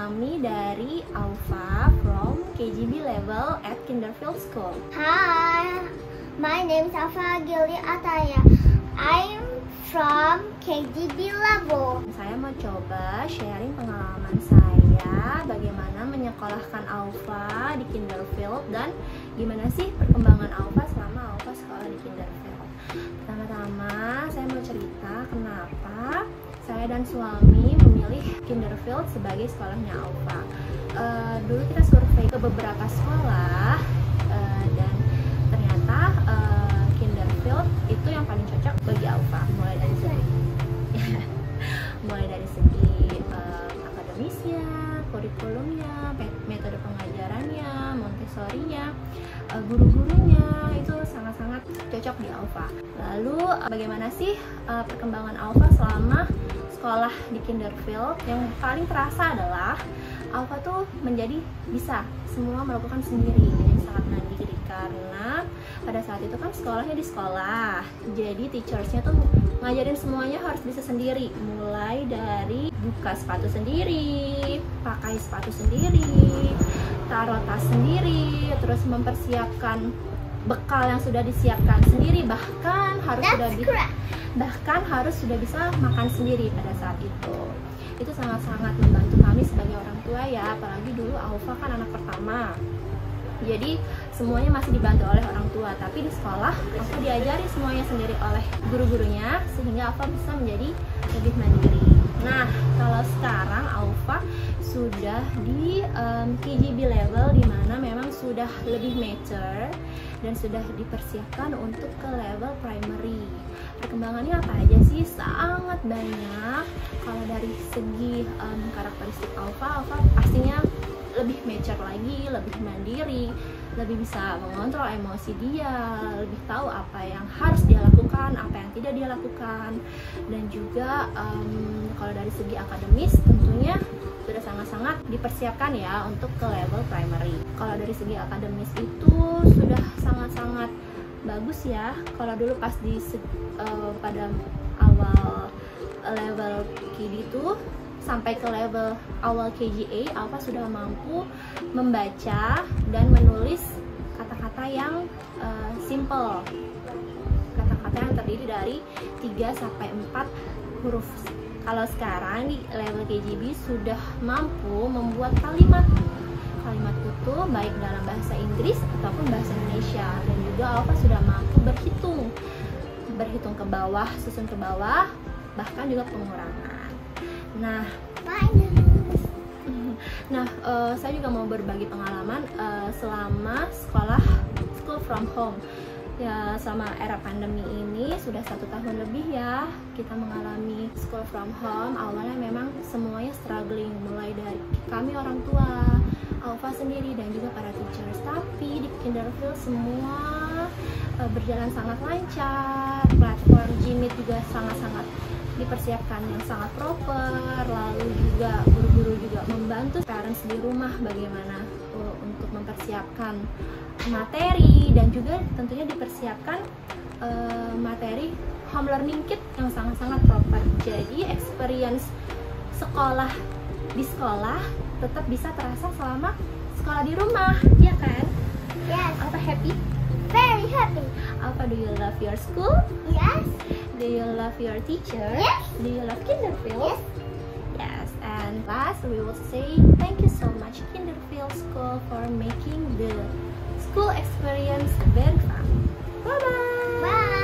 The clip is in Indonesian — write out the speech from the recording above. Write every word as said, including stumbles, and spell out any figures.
Suami dari Aufa from K G B level at Kinderfield School. Hi, my name is Aufa Gili Ataya. I'm from K G B level. Saya mau coba sharing pengalaman saya bagaimana menyekolahkan Aufa di Kinderfield dan gimana sih perkembangan Aufa selama Aufa sekolah di Kinderfield. Pertama-tama saya mau cerita kenapa saya dan suami memilih Kinderfield sebagai sekolahnya Aufa. Uh, dulu kita survei ke beberapa sekolah uh, dan ternyata uh, Kinderfield itu yang paling cocok bagi Aufa, mulai dari segi mulai dari segi uh, akademisnya, kurikulumnya, metode pengajarannya, Montessori-nya, uh, guru-gurunya itu sangat-sangat cocok di Aufa. Lalu uh, bagaimana sih uh, perkembangan Aufa selama sekolah di Kinderfield? Yang paling terasa adalah Aufa tuh menjadi bisa semua melakukan sendiri, jadi sangat mandiri karena pada saat itu kan sekolahnya di sekolah, jadi teachersnya tuh ngajarin semuanya harus bisa sendiri, mulai dari buka sepatu sendiri, pakai sepatu sendiri, taruh tas sendiri, terus mempersiapkan bekal yang sudah disiapkan sendiri, bahkan harus That's sudah bisa bahkan harus sudah bisa makan sendiri pada saat itu. Itu sangat-sangat membantu kami sebagai orang tua ya, apalagi dulu Aufa kan anak pertama, jadi semuanya masih dibantu oleh orang tua, tapi di sekolah Aufa diajari semuanya sendiri oleh guru-gurunya sehingga Aufa bisa menjadi lebih mandiri. Nah, kalau sekarang Aufa sudah di um, K G B level, di mana memang sudah lebih mature dan sudah dipersiapkan untuk ke level primary. Perkembangannya apa aja sih? Sangat banyak. Kalau dari segi um, karakteristik Aufa, Aufa pastinya lebih mature lagi, lebih mandiri, lebih bisa mengontrol emosi dia, lebih tahu apa yang harus dia lakukan, apa yang tidak dia lakukan. Dan juga um, kalau dari segi akademis tentunya sudah sangat-sangat dipersiapkan ya untuk ke level primary. Kalau dari segi akademis itu sudah sangat-sangat bagus ya. Kalau dulu pas di uh, pada awal level K D itu sampai ke level awal K G A, Aufa sudah mampu membaca dan menulis kata-kata yang uh, simple, kata-kata yang terdiri dari tiga sampai empat huruf. Kalau sekarang di level K G B sudah mampu membuat kalimat kalimat utuh baik dalam bahasa Inggris ataupun bahasa Indonesia, dan juga Aufa sudah mampu berhitung berhitung ke bawah, susun ke bawah, bahkan juga pengurangan. Nah, nah uh, saya juga mau berbagi pengalaman uh, selama sekolah school from home. Ya, selama era pandemi ini sudah satu tahun lebih ya kita mengalami school from home. Awalnya memang semuanya struggling, mulai dari kami orang tua, Aufa sendiri, dan juga para teachers. Tapi di Kinderfield semua uh, berjalan sangat lancar. Platform Gmeet juga sangat-sangat dipersiapkan yang sangat proper. Lalu juga guru-guru juga membantu parents di rumah bagaimana uh, untuk mempersiapkan materi, dan juga tentunya dipersiapkan uh, materi home learning kit yang sangat-sangat proper. Jadi experience sekolah di sekolah tetap bisa terasa selama sekolah di rumah, ya kan? Yes. Aufa happy? Very happy. Aufa, do you love your school? Yes. Do you love your teacher? Yes. Do you love Kinderfield? Yes. Yes. And last, we will say thank you so much Kinderfield School for making the school experience very fun. Bye bye. Bye.